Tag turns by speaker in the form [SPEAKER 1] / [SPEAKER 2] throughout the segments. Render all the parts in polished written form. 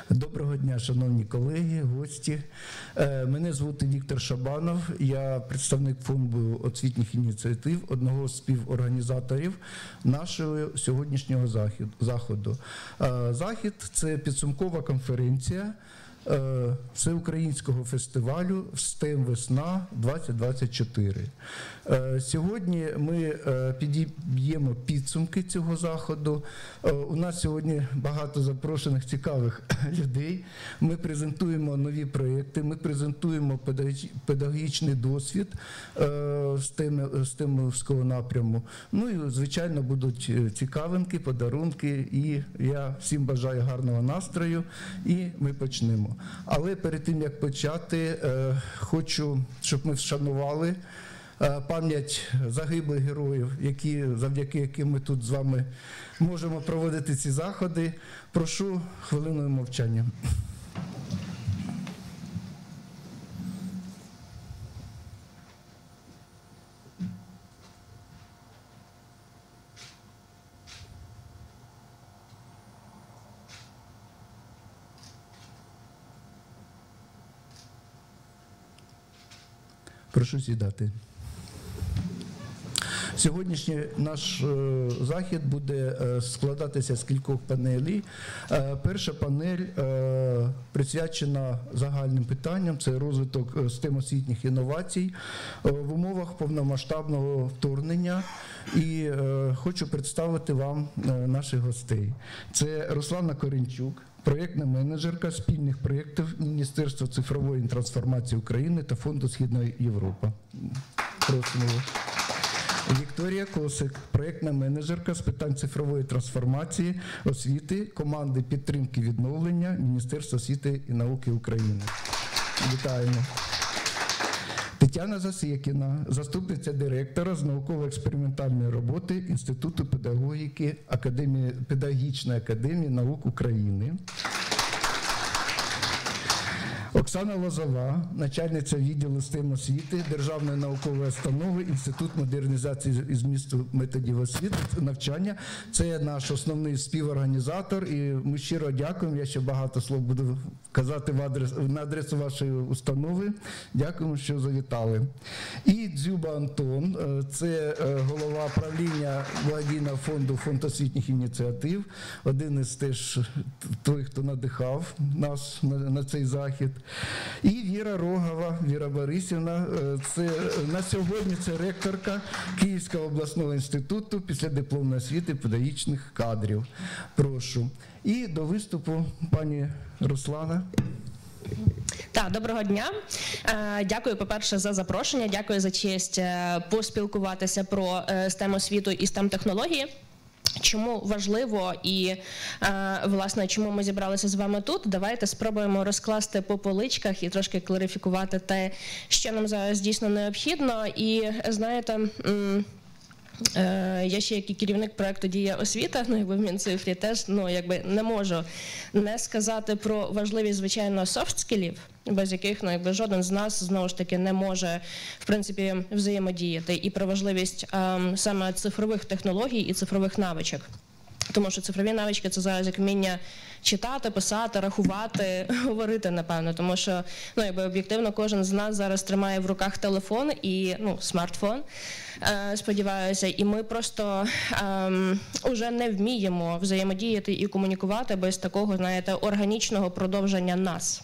[SPEAKER 1] Доброго дня, шановні колеги, гості. Мене звати Віктор Шабанов, я представник фонду освітніх ініціатив, одного з співорганізаторів нашого сьогоднішнього заходу. Захід – це підсумкова конференція Всеукраїнського фестивалю STEM Весна-2024. Сьогодні ми підіб'ємо підсумки цього заходу. У нас сьогодні багато запрошених цікавих людей. Ми презентуємо нові проєкти, ми презентуємо педагогічний досвід STEM-овського напряму. Ну і, звичайно, будуть цікавинки, подарунки. І я всім бажаю гарного настрою. І ми почнемо. Але перед тим, як почати, хочу, щоб ми вшанували пам'ять загиблих героїв, завдяки яким ми тут з вами можемо проводити ці заходи. Прошу хвилиною мовчання. Прошу сідати. Сьогоднішній наш захід буде складатися з кількох панелей. Перша панель присвячена загальним питанням – це розвиток STEM-освітніх інновацій в умовах повномасштабного вторгнення. І хочу представити вам наших гостей. Це Руслана Коренчук, проєктна менеджерка спільних проєктів Міністерства цифрової трансформації України та Фонду Східної Європи. Просимо вас. Вікторія Косик, проєктна менеджерка з питань цифрової трансформації освіти команди підтримки відновлення Міністерства освіти і науки України. Вітаємо. Тетяна Засєкіна, заступниця директора з науково-експериментальної роботи Інституту педагогіки Педагогічної академії наук України. Оксана Лозова, начальниця відділу STEM освіти Державної наукової установи Інститут модернізації і змісту методів освіти навчання. Це наш основний співорганізатор, і ми щиро дякуємо. Я ще багато слов буду казати на адресу вашої установи. Дякуємо, що завітали. І Дзюба Антон, це голова правління благодійного фонду «Фонд освітніх ініціатив», один із теж той, хто надихав нас на цей захід. І Віра Рогова, Віра Борисівна, на сьогодні це ректорка Київського обласного інституту післядипломної освіти педагогічних кадрів. Прошу. І до виступу пані Руслана.
[SPEAKER 2] Так, доброго дня. Дякую, по-перше, за запрошення, дякую за честь поспілкуватися про STEM-освіту і STEM-технології. Чому важливо і, власне, чому ми зібралися з вами тут? Давайте спробуємо розкласти по поличках і трошки кларифікувати те, що нам зараз дійсно необхідно. І, знаєте, я ще як і керівник проєкту «Дія освіта», в Мінцифрі теж не можу не сказати про важливість, звичайно, софт-скілів, без яких жоден з нас, знову ж таки, не може, в принципі, взаємодіяти, і про важливість саме цифрових технологій і цифрових навичок. Тому що цифрові навички – це зараз як вміння читати, писати, рахувати, говорити, напевно. Тому що, об'єктивно, кожен з нас зараз тримає в руках телефон і, смартфон, сподіваюся, і ми просто вже не вміємо взаємодіяти і комунікувати без такого, знаєте, органічного продовження нас.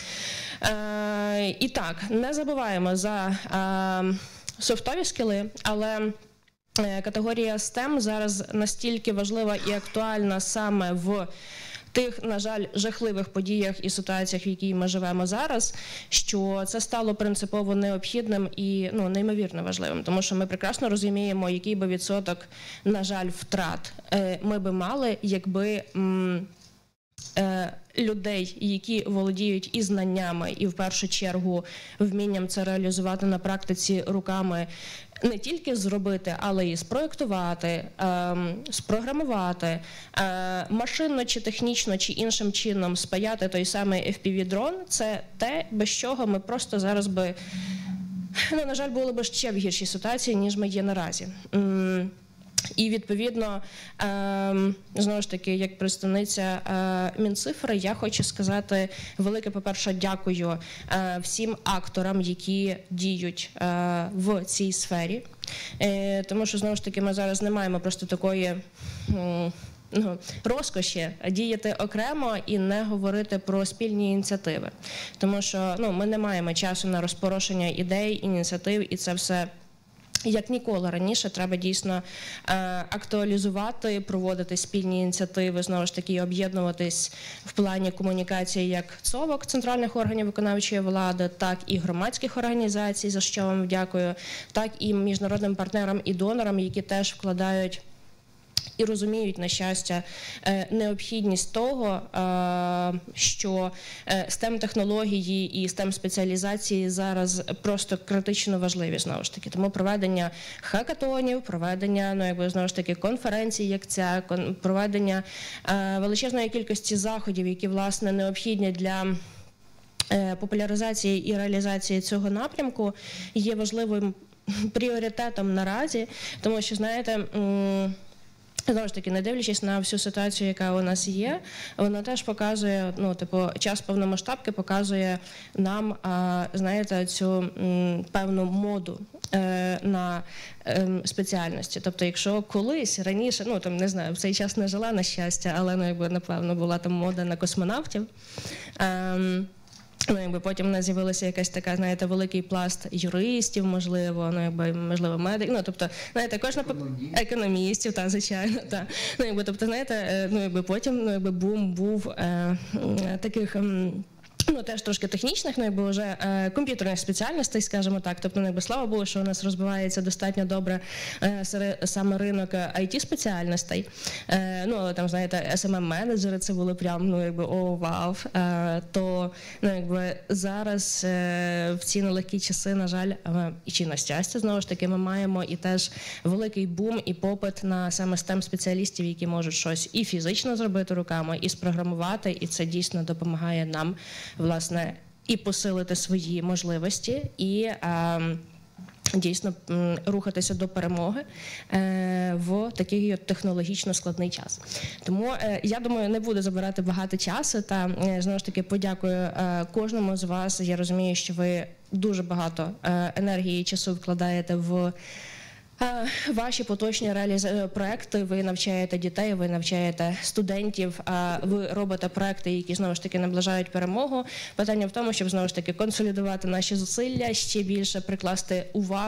[SPEAKER 2] І так, не забуваємо за софтові скіли, але категорія STEM зараз настільки важлива і актуальна саме в тих, на жаль, жахливих подіях і ситуаціях, в якій ми живемо зараз, що це стало принципово необхідним і неймовірно важливим. Тому що ми прекрасно розуміємо, який би відсоток, на жаль, втрат ми би мали, якби людей, які володіють і знаннями, і в першу чергу вмінням це реалізувати на практиці руками, не тільки зробити, але і спроєктувати, спрограмувати, машинно чи технічно, чи іншим чином спаяти той самий FPV-дрон, це те, без чого ми просто зараз би, на жаль, були б ще в гіршій ситуації, ніж ми є наразі. І, відповідно, знову ж таки, як представниця Мінцифри, я хочу сказати велике, по-перше, дякую всім акторам, які діють в цій сфері. Тому що, знову ж таки, ми зараз не маємо просто такої розкоші діяти окремо і не говорити про спільні ініціативи. Тому що ми не маємо часу на розпорошення ідей, ініціатив, і це все як ніколи раніше треба дійсно актуалізувати, проводити спільні ініціативи, знову ж таки, об'єднуватись в плані комунікації як ЦОВок, центральних органів виконавчої влади, так і громадських організацій, за що вам дякую, так і міжнародним партнерам і донорам, які теж вкладають і розуміють, на щастя, необхідність того, що STEM-технології і STEM-спеціалізації зараз просто критично важливі, знову ж таки. Тому проведення хакатонів, проведення, знову ж таки, конференцій, як ця, проведення величезної кількості заходів, які, власне, необхідні для популяризації і реалізації цього напрямку, є важливим пріоритетом наразі, тому що, знаєте, знову ж таки, не дивлячись на всю ситуацію, яка у нас є, вона теж показує, час повномасштабки показує нам, знаєте, цю певну моду на спеціальності. Тобто, якщо колись, раніше, не знаю, в цей час не жила, на щастя, але, напевно, була там мода на космонавтів, потім в нас з'явилася якась така, знаєте, великий пласт юристів, можливо, можливо, медиків, тобто, знаєте, кожна економістів, звичайно, так. Тобто, знаєте, потім, бум був таких, теж трошки технічних, вже комп'ютерних спеціальностей, скажімо так. Тобто, слава Богу, що у нас розвивається достатньо добре саме ринок IT-спеціальностей. Але там, знаєте, SMM-менеджери, це були прям, о, вау. То, зараз в ці нелегкі часи, на жаль, чи на щастя, знову ж таки, ми маємо і теж великий бум і попит на саме STEM-спеціалістів, які можуть щось і фізично зробити руками, і спрограмувати, і це дійсно допомагає нам, власне, і посилити свої можливості, і дійсно рухатися до перемоги в такий технологічно складний час. Тому, я думаю, не буду забирати багато часу, та, знову ж таки, подякую кожному з вас. Я розумію, що ви дуже багато енергії і часу вкладаєте в ваші поточні проекти, ви навчаєте дітей, ви навчаєте студентів, ви робите проекти, які, знову ж таки, наближають перемогу. Питання в тому, щоб, знову ж таки, консолідувати наші зусилля, ще більше прикласти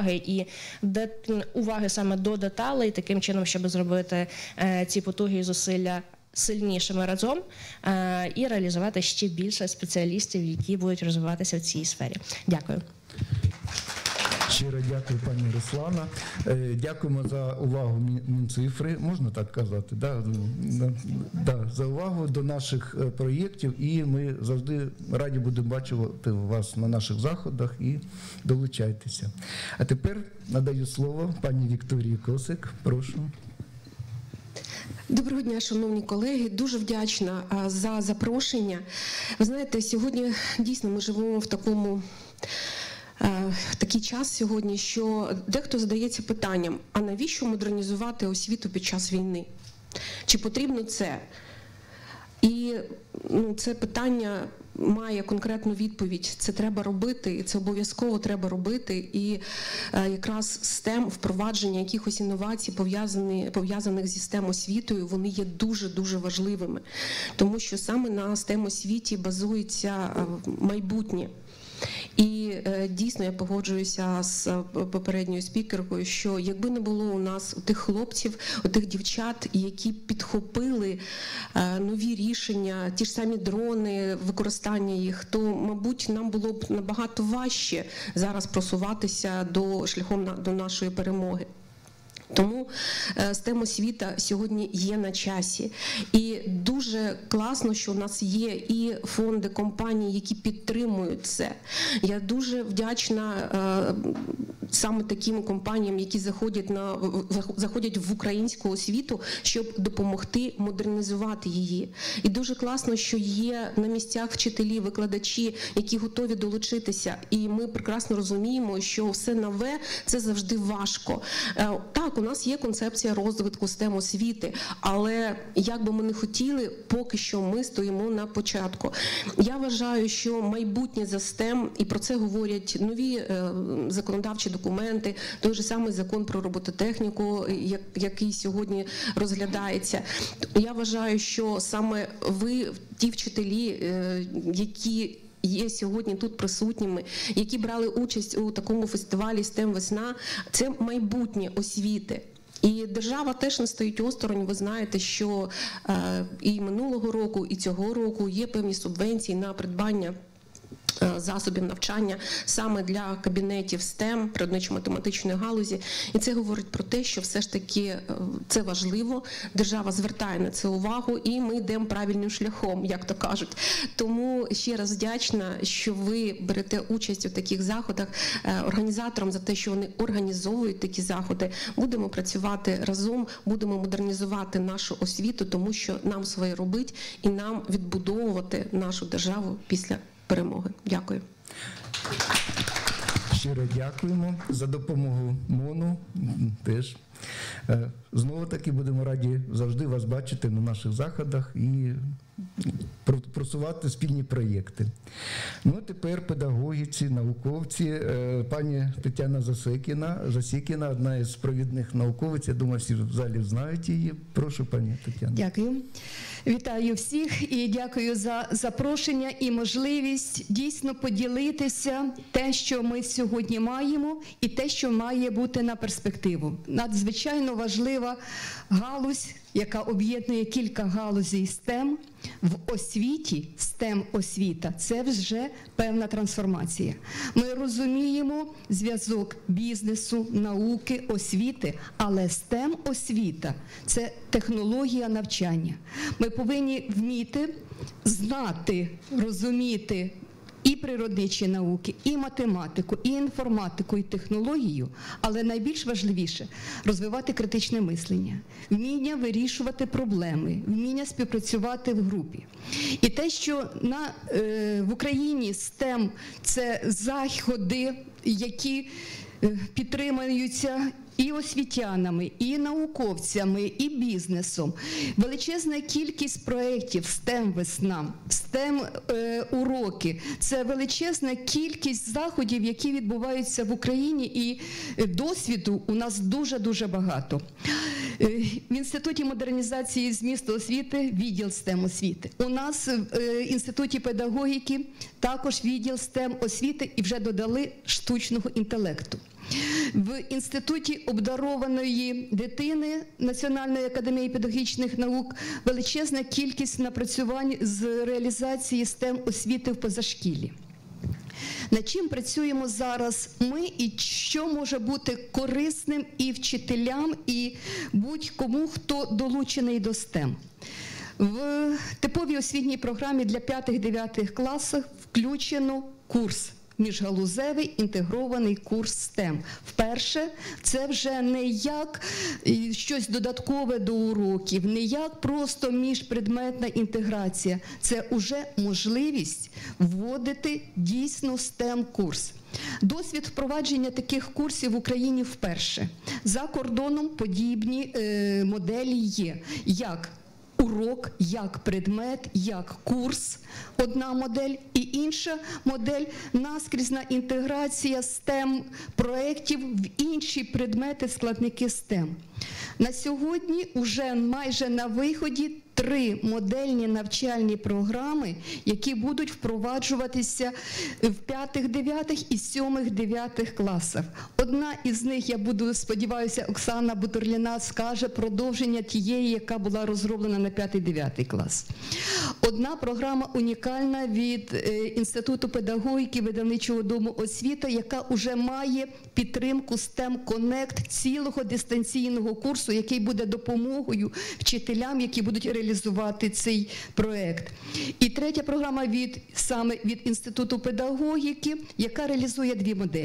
[SPEAKER 2] уваги саме до деталей, таким чином, щоб зробити ці потуги і зусилля сильнішими разом і реалізувати ще більше спеціалістів, які будуть розвиватися в цій сфері. Дякую.
[SPEAKER 1] Щиро дякую, пані Руслана. Дякуємо за увагу Мінцифри, можна так казати, за увагу до наших проєктів, і ми завжди раді будемо бачити вас на наших заходах, і долучайтеся. А тепер надаю слово пані Вікторії Косик, прошу.
[SPEAKER 3] Доброго дня, шановні колеги. Дуже вдячна за запрошення. Ви знаєте, сьогодні дійсно ми живемо в такий час сьогодні, що дехто задається питанням, а навіщо модернізувати освіту під час війни? Чи потрібно це? І це питання має конкретну відповідь. Це треба робити, і це обов'язково треба робити. І якраз STEM, впровадження якихось інновацій, пов'язаних зі STEM-освітою, вони є дуже-дуже важливими. Тому що саме на STEM-освіті базується майбутнє. І дійсно я погоджуюся з попередньою спікеркою, що якби не було у нас тих хлопців, тих дівчат, які підхопили нові рішення, ті ж самі дрони, використання їх, то, мабуть, нам було б набагато важче зараз просуватися шляхом до нашої перемоги. Тому STEM-освіта сьогодні є на часі. І дуже класно, що у нас є і фонди, компанії, які підтримують це. Я дуже вдячна саме таким компаніям, які заходять в українську освіту, щоб допомогти модернізувати її. І дуже класно, що є на місцях вчителі, викладачі, які готові долучитися. І ми прекрасно розуміємо, що все нове – це завжди важко. Так, у нас є концепція розвитку STEM освіти, але як би ми не хотіли, поки що ми стоїмо на початку. Я вважаю, що майбутнє за STEM, і про це говорять нові законодавчі документи, той же самий закон про робототехніку, який сьогодні розглядається. Я вважаю, що саме ви, ті вчителі, які є сьогодні тут присутніми, які брали участь у такому фестивалі STEM Весна, це майбутнє освіти. І держава теж не стоїть осторонь. Ви знаєте, що і минулого року, і цього року є певні субвенції на придбання засобів навчання саме для кабінетів STEM, природничо-математичної галузі. І це говорить про те, що все ж таки це важливо, держава звертає на це увагу, і ми йдемо правильним шляхом, як то кажуть. Тому ще раз вдячна, що ви берете участь у таких заходах, організаторам за те, що вони організовують такі заходи. Будемо працювати разом, будемо модернізувати нашу освіту, тому що нам своє робить і нам відбудовувати нашу державу після перемоги. Дякую.
[SPEAKER 1] Щиро дякуємо за допомогу МОНу теж. Знову таки будемо раді завжди вас бачити на наших заходах і просувати спільні проєкти. Ну, тепер педагогіці, науковці. Пані Тетяна Засікіна, одна із провідних науковиць, я думаю, всі в залі знають її. Прошу, пані Тетяна.
[SPEAKER 4] Дякую. Вітаю всіх і дякую за запрошення і можливість дійсно поділитися те, що ми сьогодні маємо, і те, що має бути на перспективу. Надзвичайно важлива галузь, яка об'єднує кілька галузей STEM. В освіті, STEM-освіта – це вже певна трансформація. Ми розуміємо зв'язок бізнесу, науки, освіти, але STEM-освіта – це технологія навчання. Ми повинні вміти, знати, розуміти і природничі науки, і математику, і інформатику, і технологію, але найбільш важливіше – розвивати критичне мислення, вміння вирішувати проблеми, вміння співпрацювати в групі. І те, що в Україні STEM – це заходи, які підтримуються і освітянами, і науковцями, і бізнесом. Величезна кількість проєктів STEM Весна, STEM уроки – це величезна кількість заходів, які відбуваються в Україні, і досвіду у нас дуже-дуже багато. В Інституті модернізації змісту освіти відділ STEM освіти. У нас в Інституті педагогіки також відділ STEM освіти і вже додали штучного інтелекту. В Інституті обдарованої дитини Національної академії педагогічних наук величезна кількість напрацювань з реалізації STEM освіти в позашкіллі. Над чим працюємо зараз ми і що може бути корисним і вчителям, і будь-кому, хто долучений до STEM. В типовій освітній програмі для 5-9 класів включено курс. Міжгалузевий інтегрований курс STEM. Вперше це вже не як щось додаткове до уроків, не як просто міжпредметна інтеграція. Це вже можливість вводити дійсно STEM-курс. Досвід впровадження таких курсів в Україні вперше. За кордоном подібні моделі є. Як урок, як предмет, як курс – одна модель, і інша модель – наскрізна інтеграція STEM-проєктів в інші предмети, складники STEM. На сьогодні вже майже на виході 3 модельні навчальні програми, які будуть впроваджуватися в 5-9 і 7-9 класах. Одна із них, я сподіваюся, Оксана Бутурліна скаже продовження тієї, яка була розроблена на 5-9 клас. Одна програма унікальна від Інституту педагогіки видавничого дому освіта, яка вже має підтримку STEM Connect, цілого дистанційного курсу, який буде допомогою вчителям, які будуть реалізувати цей проєкт. І третя програма саме від Інституту педагогіки, яка реалізує 2 моделі.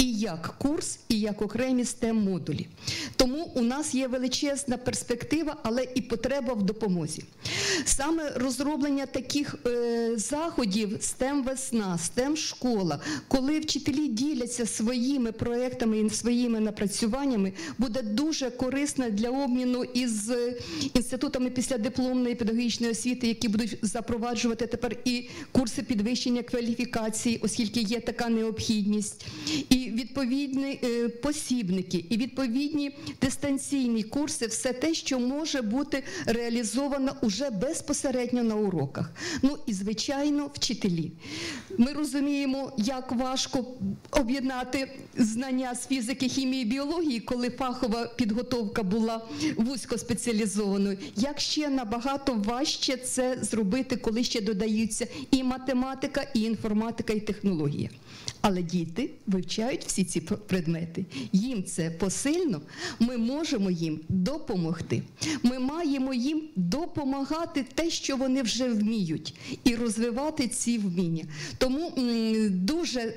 [SPEAKER 4] і як курс, і як окремі STEM-модулі. Тому у нас є величезна перспектива, але і потреба в допомозі. Саме розроблення таких заходів STEM-весна, STEM-школа, коли вчителі діляться своїми проєктами і своїми напрацюваннями, буде дуже корисно для обміну із інститутами післядипломної педагогічної освіти, які будуть запроваджувати тепер і курси підвищення кваліфікації, оскільки є така необхідність, і відповідні посібники, і відповідні дистанційні курси, все те, що може бути реалізовано уже безпосередньо на уроках. Ну і, звичайно, вчителі. Ми розуміємо, як важко об'єднати знання з фізики, хімії, біології, коли фахова підготовка була вузькоспеціалізованою. Як ще набагато важче це зробити, коли ще додаються і математика, і інформатика, і технологія. Але діти вивчають всі ці предмети. Їм це посильно, ми можемо їм допомогти. Ми маємо їм допомагати те, що вони вже вміють, і розвивати ці вміння. Тому дуже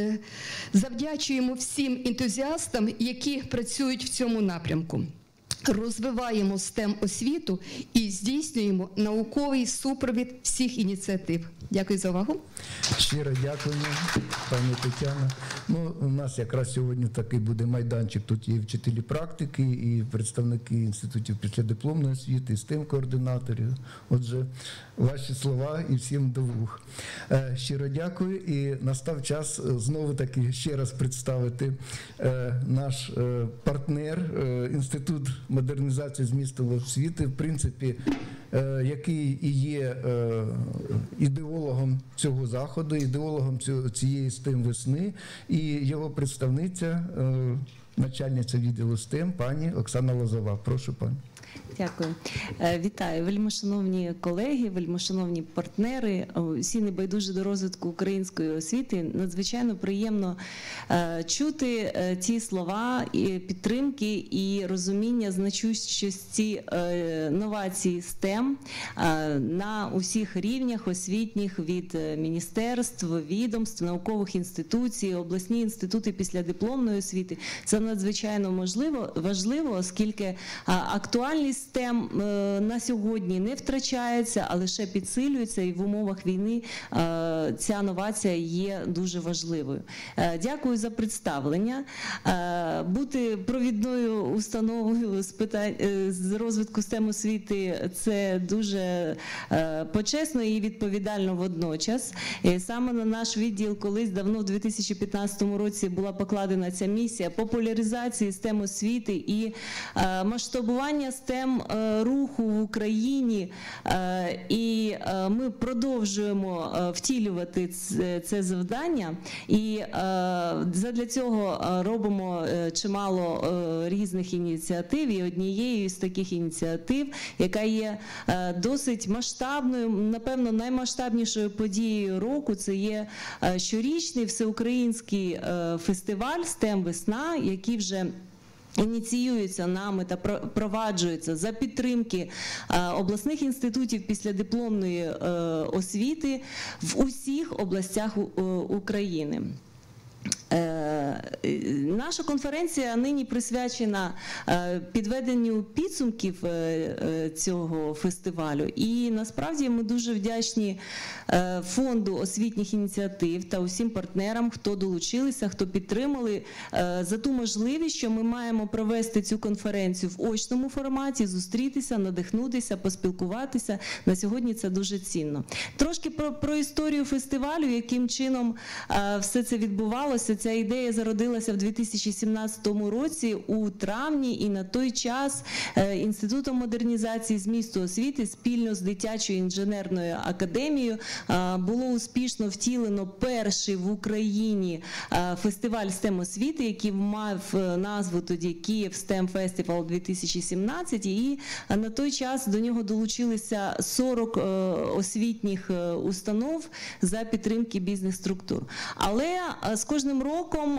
[SPEAKER 4] завдячуємо всім ентузіастам, які працюють в цьому напрямку. Розвиваємо STEM-освіту і здійснюємо науковий супровід всіх ініціатив. Дякую за увагу.
[SPEAKER 1] Щиро дякуємо, пані Тетяно. Ну, у нас якраз сьогодні такий буде майданчик. Тут є вчителі практики, і представники інститутів післядипломної освіти, і STEM-координаторів. Отже, ваші слова і всім до вух. Щиро дякую, і настав час знову-таки ще раз представити наш партнер, Інститут модернізації змісту освіти, в принципі, який і є ідеологом цього заходу, ідеологом цієї STEM-весни, і його представниця, начальниця відділу STEM, пані Оксана Лозова. Прошу, пані.
[SPEAKER 5] Дякую. Вітаю, вельмишановні колеги, вельмишановні партнери, всі небайдужі до розвитку української освіти. Надзвичайно приємно чути ті слова підтримки і розуміння значущості новацій STEM на усіх рівнях освітніх, від міністерств, відомств, наукових інституцій, обласні інститути післядипломної освіти. Це надзвичайно важливо, оскільки актуальність STEM на сьогодні не втрачається, а лише підсилюється, і в умовах війни ця новація є дуже важливою. Дякую за представлення. Бути провідною установою з розвитку STEM освіти – це дуже почесно і відповідально водночас. І саме на наш відділ колись давно, в 2015 році, була покладена ця місія популяризації STEM освіти і масштабування STEM руху в Україні, і ми продовжуємо втілювати це завдання, і задля цього робимо чимало різних ініціатив, і однією з таких ініціатив, яка є досить масштабною, напевно, наймасштабнішою подією року, це є щорічний всеукраїнський фестиваль STEM-весна, який вже ініціюється нами та проваджується за підтримки обласних інститутів післядипломної освіти в усіх областях України. Наша конференція нині присвячена підведенню підсумків цього фестивалю, і насправді ми дуже вдячні фонду освітніх ініціатив та усім партнерам, хто долучилися, хто підтримали, за ту можливість, що ми маємо провести цю конференцію в очному форматі, зустрітися, надихнутися, поспілкуватися. На сьогодні це дуже цінно. Трошки про історію фестивалю, яким чином все це відбувалося. Ця ідея зародилася в 2017 році у травні, і на той час Інститутом модернізації змісту освіти спільно з Дитячою інженерною академією було успішно втілено перший в Україні фестиваль STEM освіти, який мав назву тоді Київ STEM Festival 2017, і на той час до нього долучилися 40 освітніх установ за підтримки бізнес-структур. Але з кожним роком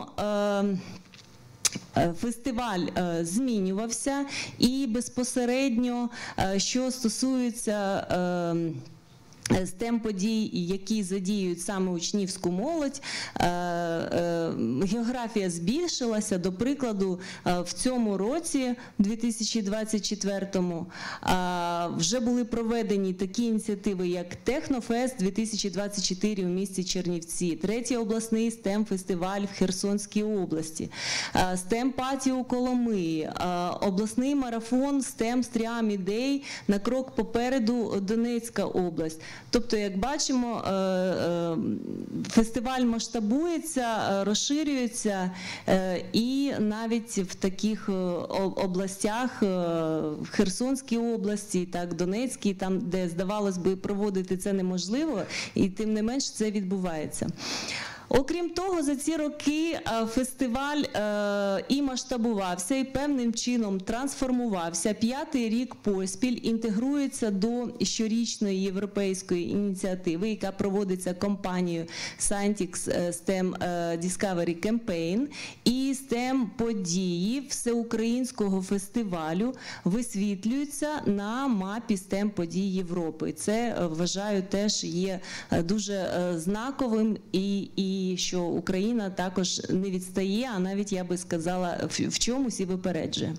[SPEAKER 5] фестиваль змінювався, і безпосередньо, що стосується STEM-подій, які задіюють саме учнівську молодь. Географія збільшилася. До прикладу, в цьому році, 2024-му, вже були проведені такі ініціативи, як Технофест 2024 у місті Чернівці, 3-й обласний STEM-фестиваль в Херсонській області, STEM-паті у Коломиї, обласний марафон STEM Стріамі Дей на крок попереду Донецька область. Тобто, як бачимо, фестиваль масштабується, розширюється, і навіть в таких областях, в Херсонській області, так, Донецькій, там, де, здавалось би, проводити це неможливо, і тим не менш це відбувається. Окрім того, за ці роки фестиваль і масштабувався, і певним чином трансформувався. 5-й рік поспіль інтегрується до щорічної європейської ініціативи, яка проводиться компанією Scientix STEM Discovery Campaign, і STEM-події всеукраїнського фестивалю висвітлюються на мапі STEM-подій Європи. Це, вважаю, теж є дуже знаковим і що Україна також не відстає, а навіть, я би сказала, в чомусь і випереджує.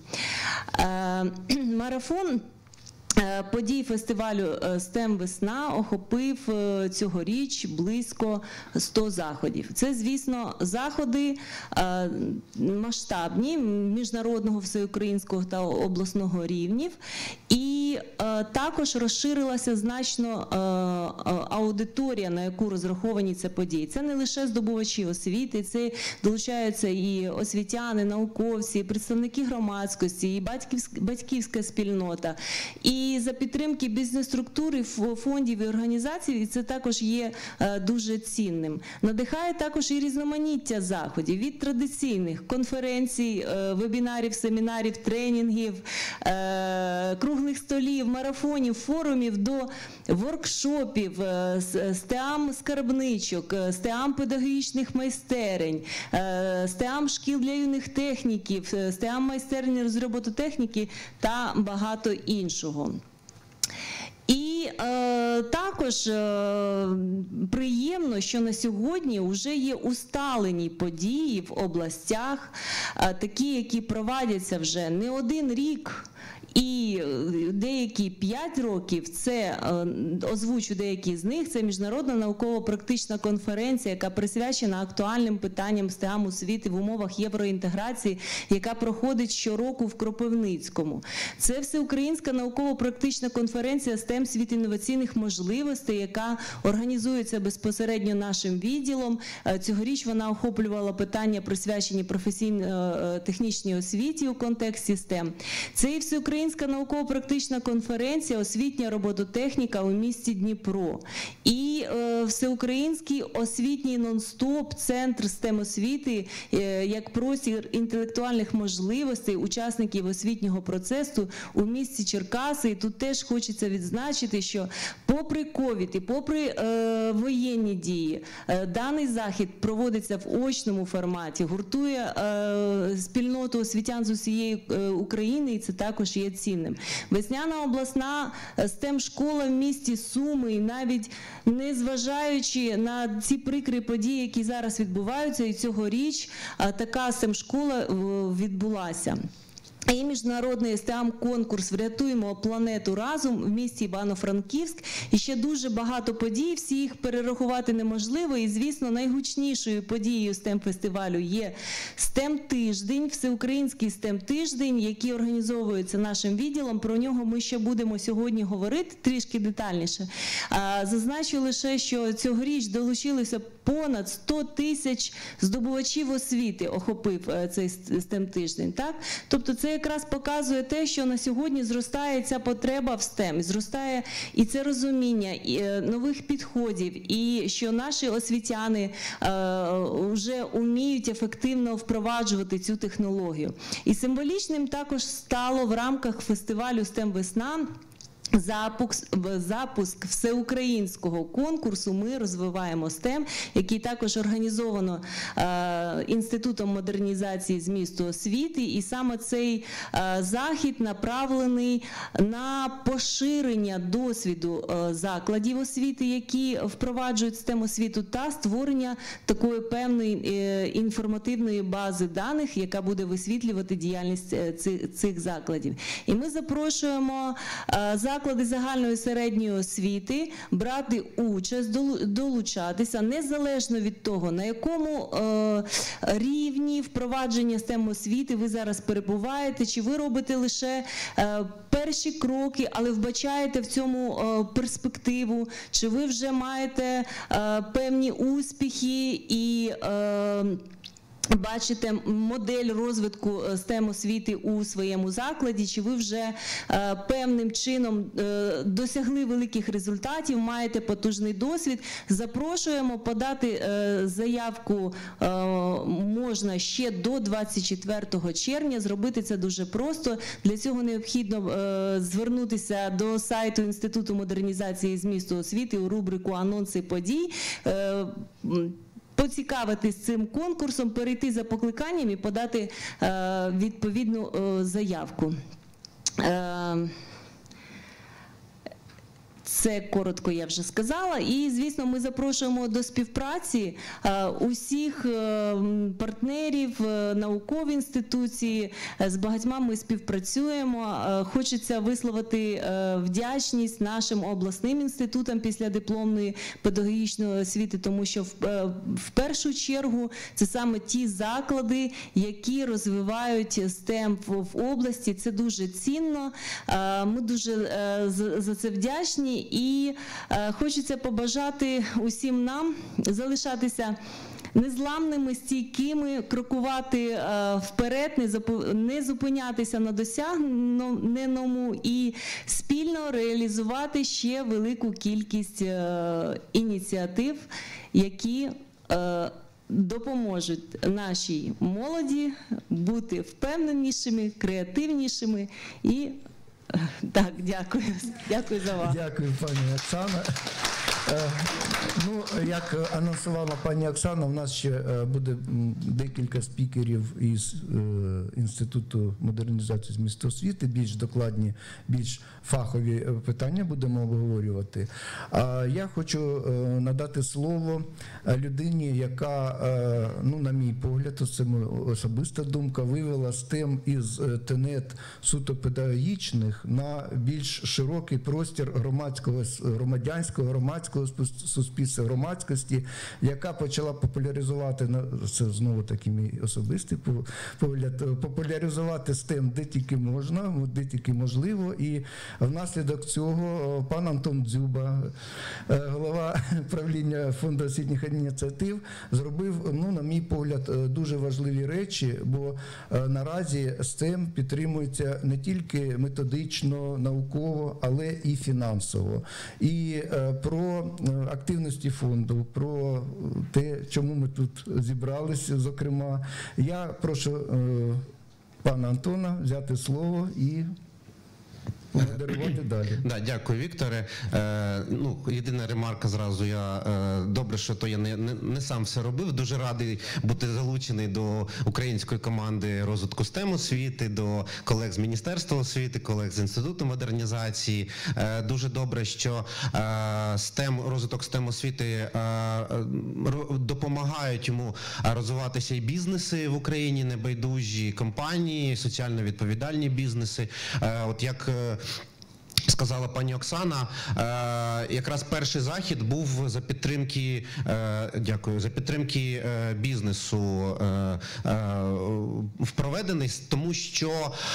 [SPEAKER 5] Марафон подій фестивалю STEM Весна охопив цьогоріч близько 100 заходів. Це, звісно, заходи масштабні, міжнародного, всеукраїнського та обласного рівнів. І також розширилася значно аудиторія, на яку розраховані ці події. Це не лише здобувачі освіти, це долучаються і освітяни, науковці, і представники громадськості, і батьківська спільнота. І за підтримки бізнес-структури, фондів і організацій, і це також є дуже цінним. Надихає також і різноманіття заходів, від традиційних конференцій, вебінарів, семінарів, тренінгів, круглих столів, марафонів, форумів до воркшопів, STEAM-скарбничок, STEAM-педагогічних майстерень, STEAM-шкіл для юних техніків, STEAM-майстерні з робототехніки та багато іншого. І також приємно, що на сьогодні вже є усталені події в областях, такі, які проводяться вже не один рік, і деякі 5 років, це, озвучу деякі з них, це міжнародна науково-практична конференція, яка присвячена актуальним питанням STEAM освіти в умовах євроінтеграції, яка проходить щороку в Кропивницькому. Це всеукраїнська науково-практична конференція STEM світ інноваційних можливостей, яка організується безпосередньо нашим відділом. Цьогоріч вона охоплювала питання, присвячені професійно-технічній освіті у контексті STEM. Це і всеукраїнська науково-практична конференція «Освітня робототехніка» у місті Дніпро. І всеукраїнський освітній нон-стоп центр STEM-освіти як простір інтелектуальних можливостей учасників освітнього процесу у місті Черкаси. І тут теж хочеться відзначити, що попри ковід і попри воєнні дії, даний захід проводиться в очному форматі, гуртує спільноту освітян з усієї України, і це також є цінним. Весняна обласна STEM-школа в місті Суми, і навіть незважаючи на ці прикрі події, які зараз відбуваються, і цьогоріч така STEM-школа відбулася. І міжнародний STEAM-конкурс «Врятуємо планету разом» в місті Івано-Франківськ. І ще дуже багато подій, всі їх перерахувати неможливо. І, звісно, найгучнішою подією STEM-фестивалю є STEM-тиждень, всеукраїнський STEM-тиждень, який організовується нашим відділом. Про нього ми ще будемо сьогодні говорити трішки детальніше. Зазначу лише, що цьогоріч долучилися понад 100 тисяч здобувачів освіти, охопив цей STEM-тиждень. Так? Тобто це якраз показує те, що на сьогодні зростає ця потреба в STEM, зростає і це розуміння нових підходів, і що наші освітяни вже вміють ефективно впроваджувати цю технологію. І символічним також стало в рамках фестивалю STEM Весна запуск всеукраїнського конкурсу «Ми розвиваємо STEM», який також організовано Інститутом модернізації змісту освіти. І саме цей захід направлений на поширення досвіду закладів освіти, які впроваджують STEM-освіту, та створення такої певної інформативної бази даних, яка буде висвітлювати діяльність цих закладів. І ми запрошуємо заклади загальної і середньої освіти брати участь, долучатися, незалежно від того, на якому рівні впровадження STEM-освіти ви зараз перебуваєте, чи ви робите лише перші кроки, але вбачаєте в цьому перспективу, чи ви вже маєте певні успіхи і бачите модель розвитку STEM-освіти у своєму закладі, чи ви вже певним чином досягли великих результатів, маєте потужний досвід. Запрошуємо подати заявку можна ще до 24 червня. Зробити це дуже просто. Для цього необхідно звернутися до сайту Інституту модернізації змісту освіти у рубрику «Анонси подій», поцікавитись цим конкурсом, перейти за покликанням і подати відповідну заявку. Це коротко я вже сказала. І, звісно, ми запрошуємо до співпраці усіх партнерів, наукові інституції. З багатьма ми співпрацюємо. Хочеться висловити вдячність нашим обласним інститутам післядипломної педагогічної освіти, тому що в першу чергу це саме ті заклади, які розвивають STEM в області. Це дуже цінно. Ми дуже за це вдячні. І хочеться побажати усім нам залишатися незламними, стійкими, крокувати вперед, не зупинятися на досягненому і спільно реалізувати ще велику кількість ініціатив, які допоможуть нашій молоді бути впевненішими, креативнішими і так, дякую. Дякую за увагу.
[SPEAKER 1] Дякую, пані Оксана. Ну, як анонсувала пані Оксана, у нас ще буде декілька спікерів із Інституту модернізації змісту освіти, більш докладні, більш фахові питання будемо обговорювати. А я хочу надати слово людині, яка, ну, на мій погляд, це моя особиста думка, вивела STEM із тенет суто педагогічних на більш широкий простір громадського суспільства, громадськості, яка почала популяризувати, це знову таки мій особистий погляд, популяризувати STEM де тільки можна, де тільки можливо. І внаслідок цього пан Антон Дзюба, голова правління Фонду освітніх ініціатив, зробив, ну, на мій погляд, дуже важливі речі, бо наразі STEM підтримується не тільки методично, науково, але і фінансово. І про активності фонду, про те, чому ми тут зібралися, зокрема. Я прошу пана Антона взяти слово і модерувати далі.
[SPEAKER 6] Да, дякую, Вікторе. Ну, єдина ремарка зразу. Добре, що то я не сам все робив. Дуже радий бути залучений до української команди розвитку STEM освіти, до колег з Міністерства освіти, колег з Інституту модернізації. Дуже добре, що розвиток STEM освіти допомагають йому розвиватися і бізнеси в Україні, небайдужі компанії, соціально відповідальні бізнеси. От як сказала пані Оксана, якраз перший захід був за підтримки, за підтримки бізнесу проведений, тому що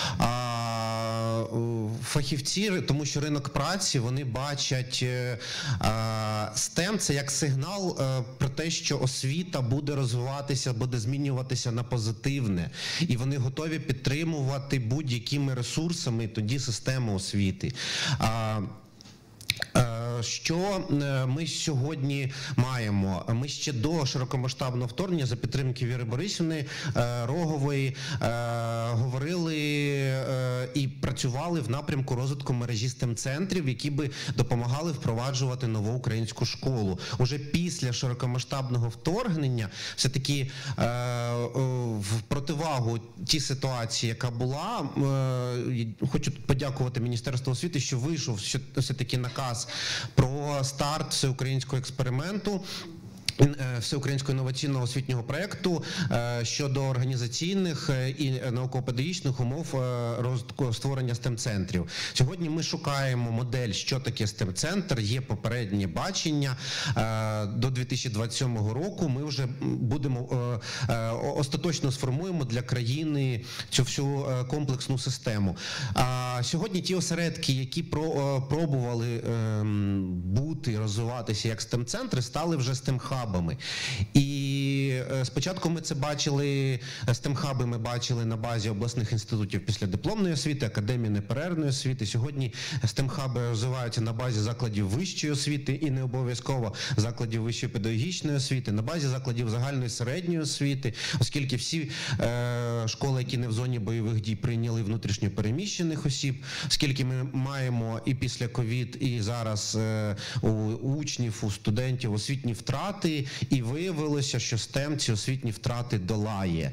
[SPEAKER 6] фахівці, тому що ринок праці, вони бачать STEM це як сигнал про те, що освіта буде розвиватися, буде змінюватися на позитивне. І вони готові підтримувати будь-якими ресурсами тоді систему освіти. Що ми сьогодні маємо? Ми ще до широкомасштабного вторгнення за підтримки Віри Борисівни Рогової говорили і працювали в напрямку розвитку мережі STEM-центрів, які би допомагали впроваджувати нову українську школу. Уже після широкомасштабного вторгнення все-таки в противагу тій ситуації, яка була, хочу подякувати Міністерству освіти, що вийшов все-таки наказ про старт всеукраїнського експерименту, всеукраїнського інноваційного освітнього проєкту щодо організаційних і науково-педагогічних умов розвитку створення STEM-центрів. Сьогодні ми шукаємо модель, що таке STEM-центр, є попереднє бачення. До 2027 року ми вже будемо остаточно сформуємо для країни цю всю комплексну систему. Сьогодні ті осередки, які пробували бути, розвиватися як STEM-центри, стали вже STEM-хабами. І спочатку ми це бачили, STEM-хаби ми бачили на базі обласних інститутів післядипломної освіти, академії неперервної освіти. Сьогодні STEM-хаби розвиваються на базі закладів вищої освіти і не обов'язково закладів вищої педагогічної освіти, на базі закладів загальної середньої освіти, оскільки всі школи, які не в зоні бойових дій, прийняли внутрішньо переміщених осіб, оскільки ми маємо і після ковід, і зараз у учнів, у студентів освітні втрати, і виявилося, що STEM ці освітні втрати долає.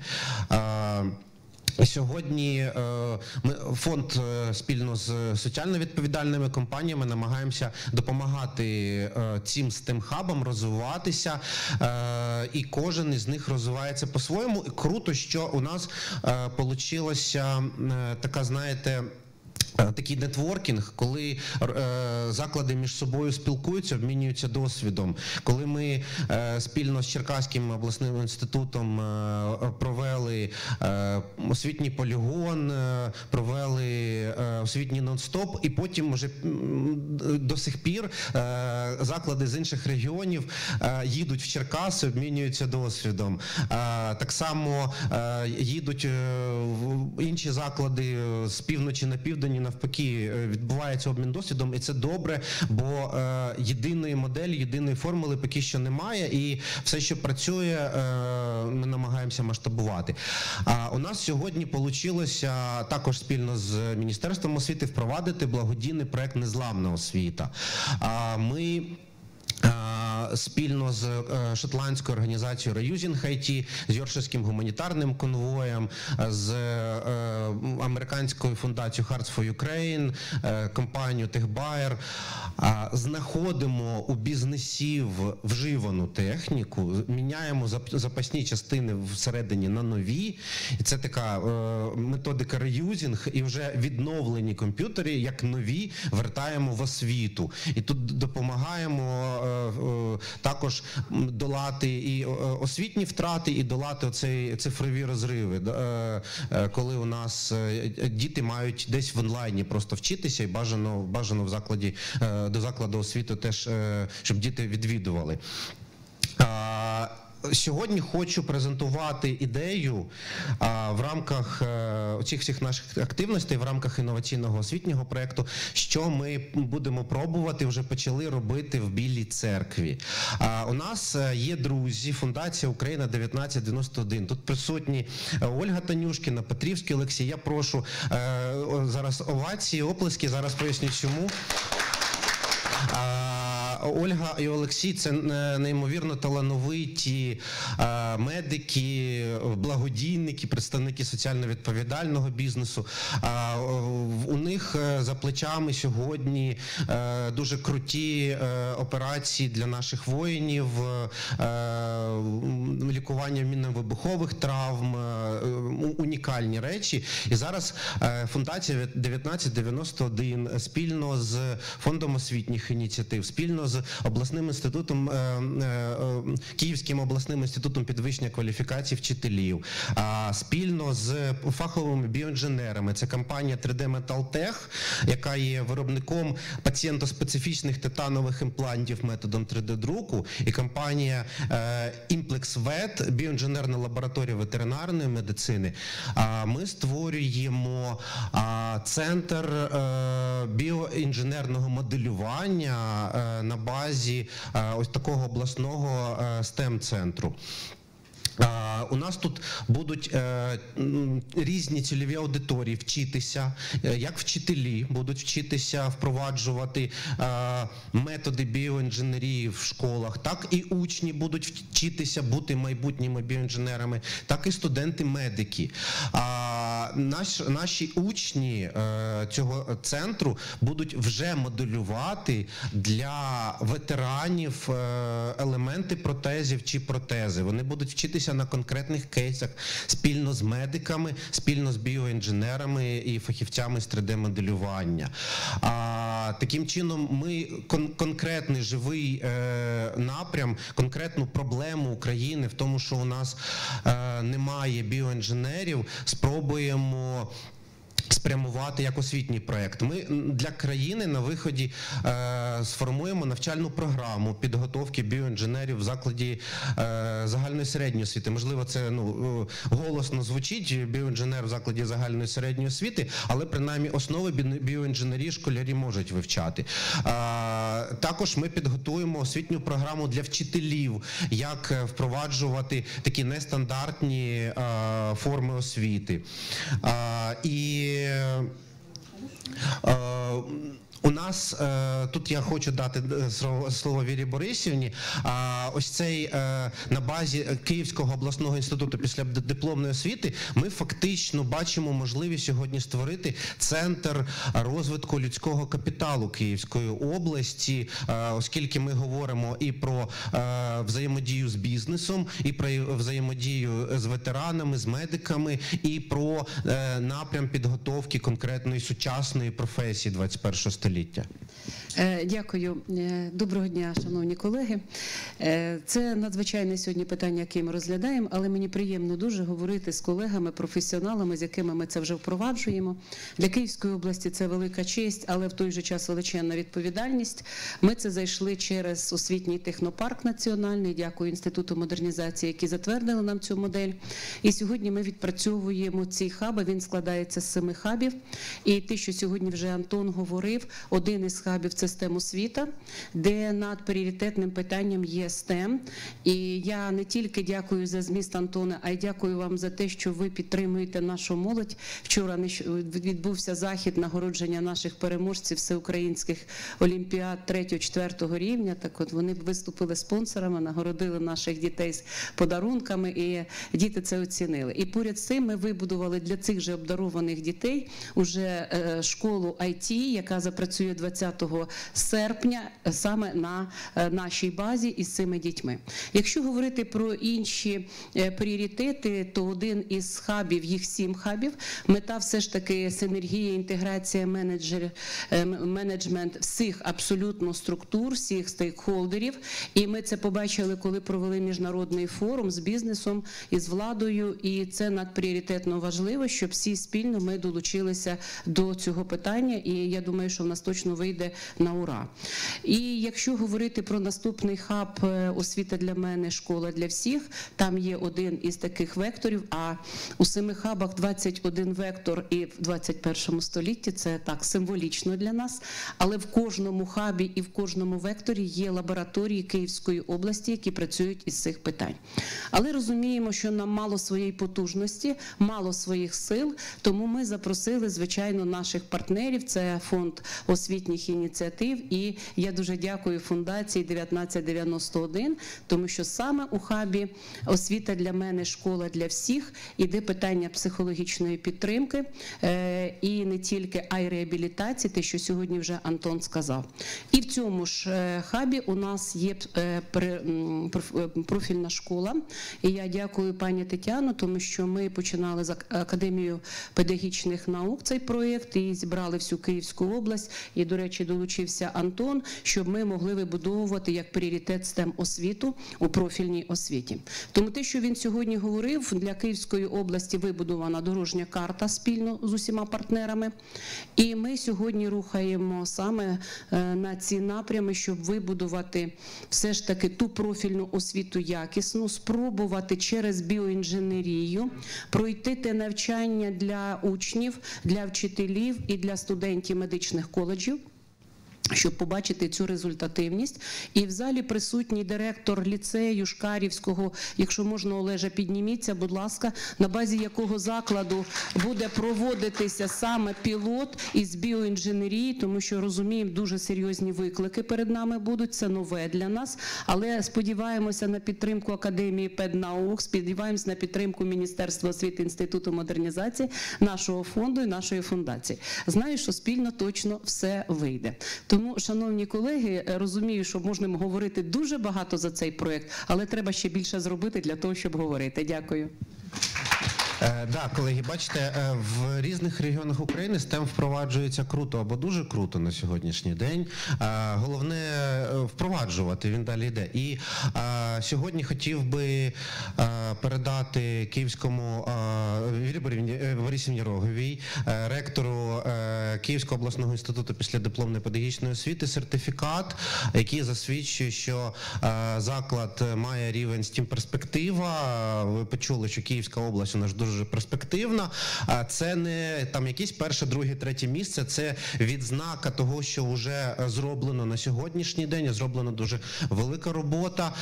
[SPEAKER 6] Сьогодні фонд спільно з соціально відповідальними компаніями намагаємося допомагати цим STEM-хабам розвиватися, і кожен із них розвивається по-своєму. І круто, що у нас получилася така, знаєте, такий нетворкінг, коли заклади між собою спілкуються, обмінюються досвідом. Коли ми спільно з Черкаським обласним інститутом провели освітній полігон, провели освітній нон-стоп, і потім вже до сих пір заклади з інших регіонів їдуть в Черкаси, обмінюються досвідом. Так само їдуть в інші заклади з півночі на південь, навпаки, відбувається обмін досвідом, і це добре, бо єдиної моделі, єдиної формули поки що немає, і все, що працює, ми намагаємося масштабувати. У нас сьогодні вийшло також спільно з Міністерством освіти впровадити благодійний проект «Незламна освіта». Ми спільно з шотландською організацією Reusing IT, з Йоркширським гуманітарним конвоєм, з американською фундацією Hearts for Ukraine, компанією TechBuyer, знаходимо у бізнесів вживану техніку, міняємо запасні частини всередині на нові. І це така методика реюзінг, і вже відновлені комп'ютери, як нові, вертаємо в освіту. І тут допомагаємо також долати і освітні втрати, і долати оці цифрові розриви, коли у нас діти мають десь в онлайні просто вчитися, і бажано в закладі, до закладу освіти теж, щоб діти відвідували. Сьогодні хочу презентувати ідею в рамках цих всіх наших активностей, в рамках інноваційного освітнього проєкту, що ми будемо пробувати, вже почали робити в Білій Церкві. У нас є друзі, фундація Україна 1991. Тут присутні Ольга Танюшкіна, Петрівський Олексій. Я прошу зараз овації, оплески, зараз поясню чому. Ольга і Олексій – це неймовірно талановиті медики, благодійники, представники соціально відповідального бізнесу. У них за плечами сьогодні дуже круті операції для наших воїнів, лікування мінно-вибухових травм, унікальні речі. І зараз фундація 1991 спільно з фондом освітніх ініціатив, спільно з обласним інститутом, Київським обласним інститутом підвищення кваліфікації вчителів, спільно з фаховими біоінженерами. Це компанія 3D Metal-Tech, яка є виробником пацієнтоспецифічних титанових імплантів методом 3D-друку, і компанія Implex Vet, біоінженерна лабораторія ветеринарної медицини. Ми створюємо центр біоінженерного моделювання на базі ось такого обласного STEM-центру. У нас тут будуть різні цільові аудиторії вчитися, як вчителі будуть вчитися впроваджувати методи біоінженерії в школах, так і учні будуть вчитися бути майбутніми біоінженерами, так і студенти-медики. Наші учні цього центру будуть вже моделювати для ветеранів елементи протезів чи протези. Вони будуть вчитися на конкретних кейсах спільно з медиками, спільно з біоінженерами і фахівцями з 3D-моделювання. Таким чином ми конкретний живий напрям, конкретну проблему України в тому, що у нас немає біоінженерів, спробуємо спрямувати як освітній проєкт. Ми для країни на виході сформуємо навчальну програму підготовки біоінженерів в закладі загальної середньої освіти. Можливо, це голосно звучить, біоінженер в закладі загальної середньої освіти, але принаймні основи біоінженерії школярі можуть вивчати. Також ми підготуємо освітню програму для вчителів, як впроваджувати такі нестандартні форми освіти. У нас, тут я хочу дати слово Вірі Борисівні, ось цей на базі Київського обласного інституту післядипломної освіти ми фактично бачимо можливість сьогодні створити центр розвитку людського капіталу Київської області, оскільки ми говоримо і про взаємодію з бізнесом, і про взаємодію з ветеранами, з медиками, і про напрям підготовки конкретної сучасної професії 21 століття.
[SPEAKER 7] Дякую. Доброго дня, шановні колеги. Це надзвичайне сьогодні питання, яке ми розглядаємо, але мені приємно дуже говорити з колегами, професіоналами, з якими ми це вже впроваджуємо. Для Київської області це велика честь, але в той же час величезна відповідальність. Ми це зайшли через освітній технопарк національний, дякую Інституту модернізації, які затвердили нам цю модель. І сьогодні ми відпрацьовуємо ці хаби, він складається з 7 хабів. І те, що сьогодні вже Антон говорив, один із хабів – це STEM освіта, де над пріоритетним питанням є STEM. І я не тільки дякую за зміст, Антоне, а й дякую вам за те, що ви підтримуєте нашу молодь. Вчора відбувся захід нагородження наших переможців всеукраїнських олімпіад 3-4 рівня. Так от вони виступили спонсорами, нагородили наших дітей з подарунками, і діти це оцінили. І поряд з цим ми вибудували для цих же обдарованих дітей уже школу IT, яка запрацює 20 серпня саме на нашій базі із цими дітьми. Якщо говорити про інші пріоритети, то один із хабів, їх 7 хабів, мета все ж таки синергія, інтеграція, менеджмент всіх абсолютно структур, всіх стейкхолдерів. І ми це побачили, коли провели міжнародний форум з бізнесом і з владою, і це надпріоритетно важливо, щоб всі спільно ми долучилися до цього питання, і я думаю, що в нас точно вийде на ура. І якщо говорити про наступний хаб «Освіта для мене, школа для всіх», там є один із таких векторів, а у 7 хабах 21 вектор і в 21 столітті, це так символічно для нас, але в кожному хабі і в кожному векторі є лабораторії Київської області, які працюють із цих питань. Але розуміємо, що нам мало своєї потужності, мало своїх сил, тому ми запросили, звичайно, наших партнерів, це фонд освітніх ініціатив, і я дуже дякую фундації 1991, тому що саме у хабі «Освіта для мене, школа для всіх» іде питання психологічної підтримки, і не тільки, а й реабілітації, те, що сьогодні вже Антон сказав. І в цьому ж хабі у нас є профільна школа, і я дякую пані Тетяну, тому що ми починали з Академією педагогічних наук цей проєкт, і зібрали всю Київську область, і, до речі, долучили долучився Антон, щоб ми могли вибудовувати як пріоритет STEM освіту у профільній освіті. Тому те, що він сьогодні говорив, для Київської області вибудована дорожня карта спільно з усіма партнерами. І ми сьогодні рухаємо саме на ці напрями, щоб вибудувати все ж таки ту профільну освіту якісну, спробувати через біоінженерію пройти те навчання для учнів, для вчителів і для студентів медичних коледжів, щоб побачити цю результативність. І в залі присутній директор ліцею Шкарівського, якщо можна, Олежа, підніміться, будь ласка, на базі якого закладу буде проводитися саме пілот із біоінженерії, тому що, розуміємо, дуже серйозні виклики перед нами будуть, це нове для нас, але сподіваємося на підтримку Академії педнаук, сподіваємося на підтримку Міністерства освіти, Інституту модернізації, нашого фонду і нашої фундації. Знаю, що спільно точно все вийде. Тому, шановні колеги, розумію, що можна говорити дуже багато за цей проєкт, але треба ще більше зробити для того, щоб говорити. Дякую.
[SPEAKER 6] Так, колеги, бачите, в різних регіонах України STEM впроваджується круто або дуже круто на сьогоднішній день. Головне впроваджувати, він далі йде. І сьогодні хотів би передати київському Вірі Борисівні Роговій, ректору Київського обласного інституту післядипломної педагогічної освіти, сертифікат, який засвідчує, що заклад має рівень STEM перспектива. Ви почули, що Київська область у нас дуже перспективна. Це не там якісь перше, друге, третє місце, це відзнака того, що вже зроблено на сьогоднішній день, зроблена дуже велика робота.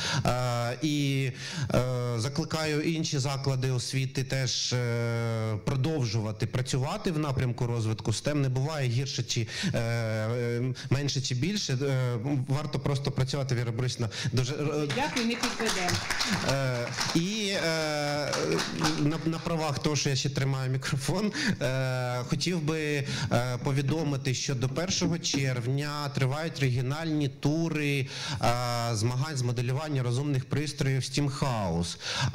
[SPEAKER 6] І закликаю інші заклади освіти теж продовжувати працювати в напрямку розвитку STEM. Не буває гірше чи менше чи більше. Варто просто працювати, Віра Борисівна. Дуже
[SPEAKER 7] дякую, не підведемо.
[SPEAKER 6] І на правах того, що я ще тримаю мікрофон, хотів би повідомити, що до 1 червня тривають регіональні тури змагань з моделювання розумних пристроїв STEM House.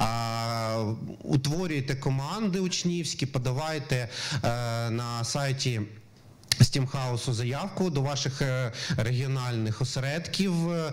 [SPEAKER 6] Утворюйте команди учнівські, подавайте на сайті STEM House заявку до ваших регіональних осередків.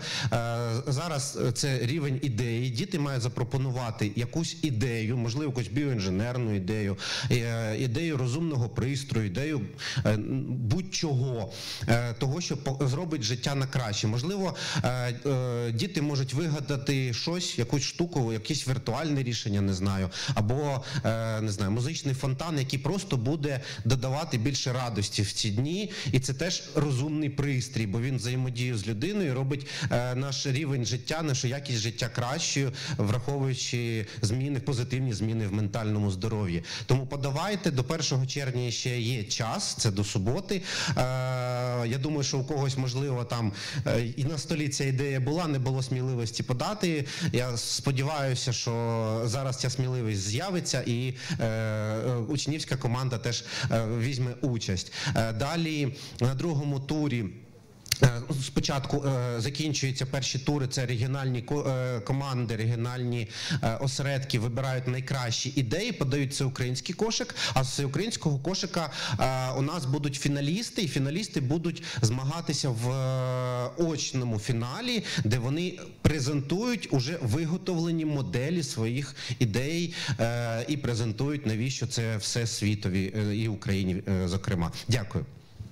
[SPEAKER 6] Зараз це рівень ідеї. Діти мають запропонувати якусь ідею, можливо, якусь біоінженерну ідею, ідею розумного пристрою, ідею будь-чого, того, що зробить життя на краще. Можливо, діти можуть вигадати щось, якусь штуку, якесь віртуальне рішення, не знаю, або, не знаю, музичний фонтан, який просто буде додавати більше радості в ці дні, і це теж розумний пристрій, бо він взаємодіє з людиною, робить наш рівень життя, нашу якість життя кращою, враховуючи зміни, позитивні зміни в ментальному здоров'ї. Тому подавайте, до 1 червня ще є час, це до суботи. Я думаю, що у когось, можливо, там і на столі ця ідея була, не було сміливості подати. Я сподіваюся, що зараз ця сміливість з'явиться і учнівська команда теж візьме участь. Далі на другому турі спочатку закінчуються перші тури, це регіональні команди, регіональні осередки вибирають найкращі ідеї, подають всеукраїнський кошик, а з всеукраїнського кошика у нас будуть фіналісти, і фіналісти будуть змагатися в очному фіналі, де вони презентують уже виготовлені моделі своїх ідей і презентують, навіщо це все світові і Україні, зокрема. Дякую.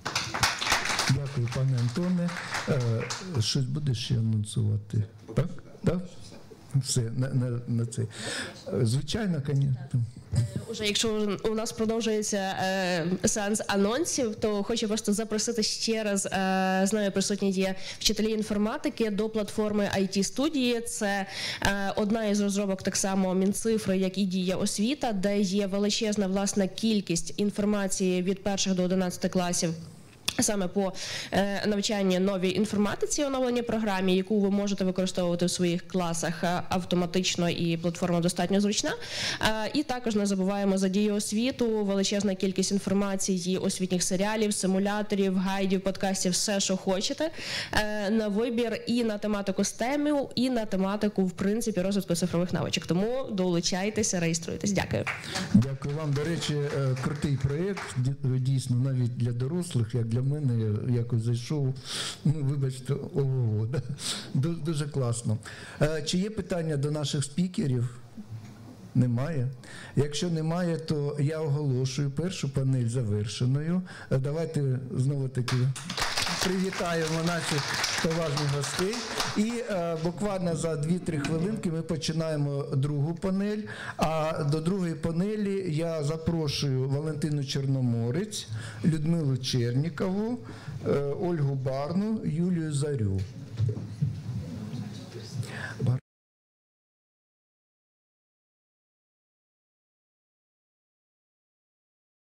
[SPEAKER 1] Дякую, пане Антоне. Щось буде ще анонсувати? Так? Так? Все, на це. Звичайно, звісно.
[SPEAKER 2] Уже якщо у нас продовжується сеанс анонсів, то хочу просто запросити ще раз, з нами присутні є вчителі інформатики до платформи IT-студії. Це одна із розробок так само Мінцифри, як і Дія освіта, де є величезна власна кількість інформації від 1 до 11 класів. Саме по навчанні новій інформатиці, оновленій програмі, яку ви можете використовувати в своїх класах автоматично, і платформа достатньо зручна. І також не забуваємо за Дію освіту, величезна кількість інформації, освітніх серіалів, симуляторів, гайдів, подкастів, все, що хочете, на вибір і на тематику STEM, і на тематику, в принципі, розвитку цифрових навичок. Тому долучайтеся, реєструйтесь. Дякую.
[SPEAKER 1] Дякую вам. До речі, крутий проєкт, дійсно, навіть для дорослих, як для мене, я якось зайшов, ну, вибачте, ого, да? Дуже класно. Чи є питання до наших спікерів? Немає? Якщо немає, то я оголошую першу панель завершеною. Давайте знову-таки привітаємо наших поважних гостей. І буквально за 2-3 хвилинки ми починаємо другу панель. А до другої панелі я запрошую Валентину Чорноморець, Людмилу Чернікову, Ольгу Барну, Юлію Зарю.